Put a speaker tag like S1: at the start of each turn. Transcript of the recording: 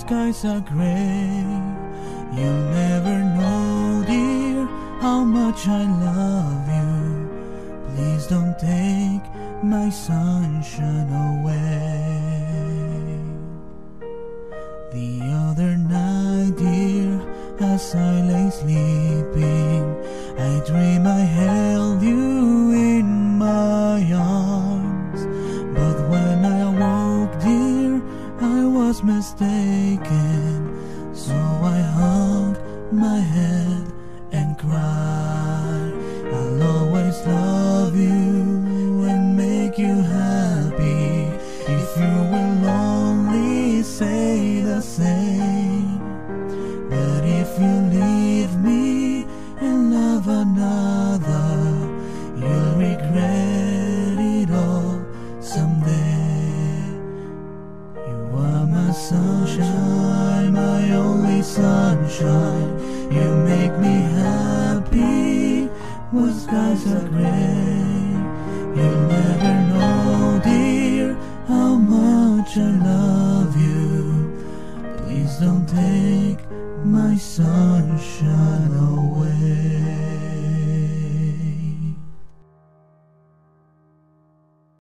S1: skies are gray. You'll never know, dear, how much I love you. Please don't take my sunshine away. The other night, dear, as I lay sleeping, I dream I held you in my arms. But when I awoke, dear, I was mistaken. So I hung my head and cried. I'll always love you and make you happy, if you will only say the same. But if you leave me and love another, you'll regret it all someday. You are my sunshine, my only sunshine. You make me happy when skies are gray. You'll never know, dear, how much I love you. Please don't take my sunshine